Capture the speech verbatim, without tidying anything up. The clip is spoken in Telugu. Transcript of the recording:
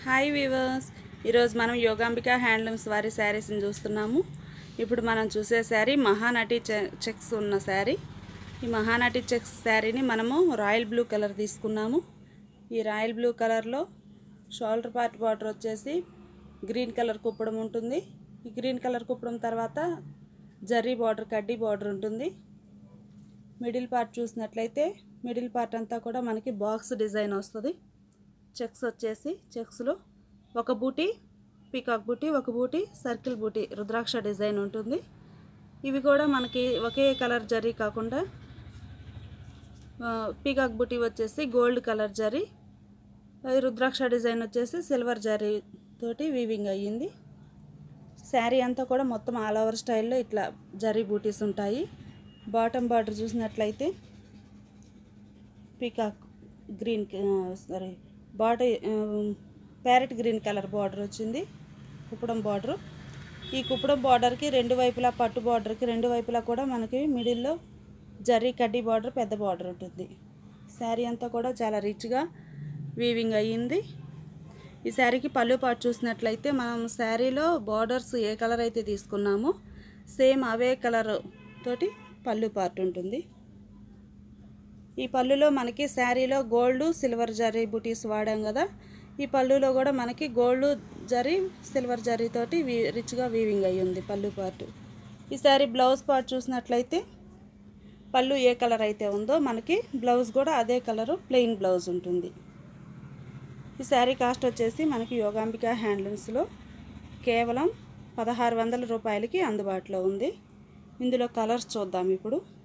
హాయ్ వీవర్స్, ఈరోజు మనం యోగాంబిక హ్యాండ్లూమ్స్ వారి శారీస్ని చూస్తున్నాము. ఇప్పుడు మనం చూసే శారీ మహానటి చెక్స్ ఉన్న శారీ. ఈ మహానటి చెక్స్ శారీని మనము రాయల్ బ్లూ కలర్ తీసుకున్నాము. ఈ రాయల్ బ్లూ కలర్లో షోల్డర్ పార్ట్ బార్డర్ వచ్చేసి గ్రీన్ కలర్ కుప్పడం ఉంటుంది. ఈ గ్రీన్ కలర్ కుప్పడం తర్వాత జర్రీ బార్డర్, కడ్డీ బార్డర్ ఉంటుంది. మిడిల్ పార్ట్ చూసినట్లయితే మిడిల్ పార్ట్ అంతా కూడా మనకి బాక్స్ డిజైన్ వస్తుంది. చెక్స్ వచ్చేసి చెక్స్లో ఒక బూటీ పీకాక్ బూటీ, ఒక బూటీ సర్కిల్ బూటీ రుద్రాక్ష డిజైన్ ఉంటుంది. ఇవి కూడా మనకి ఒకే కలర్ జరీ కాకుండా పీకాక్ బూటీ వచ్చేసి gold colour zari, rudraksha design వచ్చేసి సిల్వర్ జరీ తోటి వీవింగ్ అయ్యింది. శారీ అంతా కూడా మొత్తం ఆల్ ఓవర్ స్టైల్లో ఇట్లా జరీ బూటీస్ ఉంటాయి. బాటమ్ బార్డర్ చూసినట్లయితే peacock green sari border parrot green colour border వచ్చింది, కుప్పడం బార్డరు. ఈ కుప్పడం బార్డర్కి రెండు వైపులా, పట్టు బార్డర్కి రెండు వైపులా కూడా మనకి మిడిల్లో జరీ కడ్డీ బార్డర్, పెద్ద బార్డర్ ఉంటుంది. శారీ అంతా కూడా చాలా రిచ్గా వీవింగ్ అయ్యింది. ఈ శారీకి పళ్ళు పార్ట్ చూసినట్లయితే మనం శారీలో బార్డర్స్ ఏ కలర్ అయితే తీసుకున్నామో సేమ్ అవే కలర్ తోటి పళ్ళు పార్ట్ ఉంటుంది. ఈ పళ్ళులో మనకి శారీలో గోల్డ్ సిల్వర్ జరీ బుటీస్ వాడాం కదా, ఈ పళ్ళులో కూడా మనకి గోల్డ్ జరీ సిల్వర్ జరీ తోటి వీ రిచ్గా వీవింగ్ అయ్యి ఉంది పళ్ళు పార్ట్. ఈ శారీ బ్లౌజ్ పార్ట్ చూసినట్లయితే పళ్ళు ఏ కలర్ అయితే ఉందో మనకి బ్లౌజ్ కూడా అదే కలరు ప్లెయిన్ బ్లౌజ్ ఉంటుంది. ఈ శారీ కాస్ట్ వచ్చేసి మనకి యోగాంబిక హ్యాండ్లూమ్స్లో కేవలం పదహారు వందల రూపాయలకి అందుబాటులో ఉంది. ఇందులో కలర్స్ చూద్దాం ఇప్పుడు.